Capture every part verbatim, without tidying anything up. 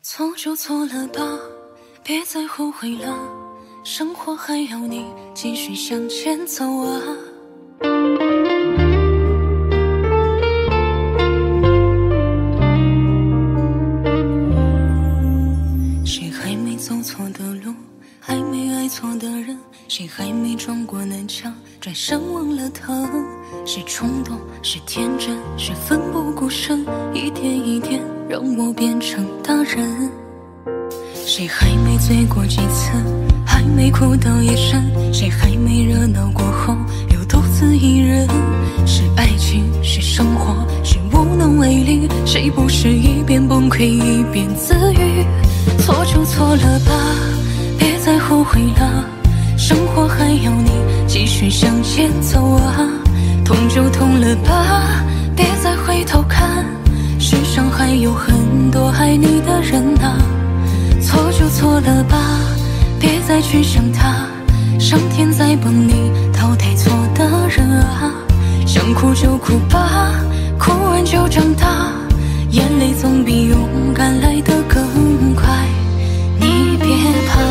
错就错了吧，别再后悔了，生活还要你继续向前走啊。谁还没走错的路，还没爱错的人，谁还没撞过南墙，转身忘了疼。是冲动，是天真，是奋不顾身，一点一点让我变成大人。谁还没醉过几次，还没哭到夜深，谁还没热闹过后又独自一人。是爱情，是生活，是无能为力，谁不是一边崩溃一边自愈。错就错了吧，别再后悔了，生活还要你继续向前走啊。痛就痛了吧，别再回头看，世上还有很多爱你的人啊。错就错了吧，别再去想他，上天在帮你淘汰错的人啊。想哭就哭吧，哭完就长大，眼泪总比勇敢来得更快，你别怕。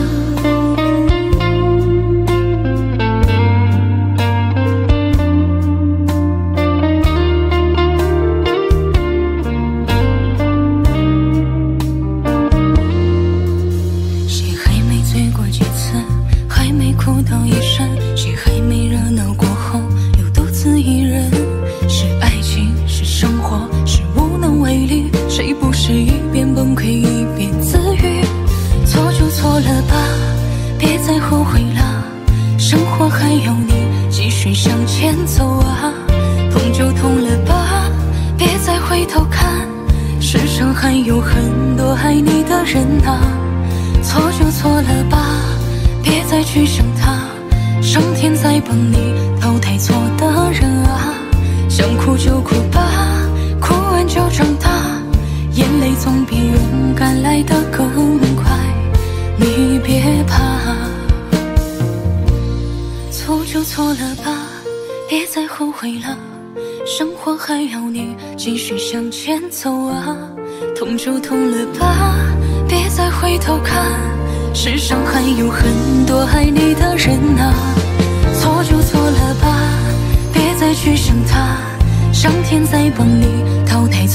哭到一身，谁还没热闹过后又独自一人。是爱情，是生活，是无能为力，谁不是一边崩溃一边自愈。错就错了吧，别再后悔了，生活还要你继续向前走啊。痛就痛了吧，别再回头看，世上还有很多爱你的人啊。错就错了吧，别再去想他，上天在帮你淘汰错的人啊。想哭就哭吧，哭完就长大，眼泪总比勇敢来得更快，你别怕。错就错了吧，别再后悔了，生活还要你继续向前走啊。痛就痛了吧，别再回头看，世上还有很多爱你的人啊。错就错了吧，别再去想他，上天在帮你淘汰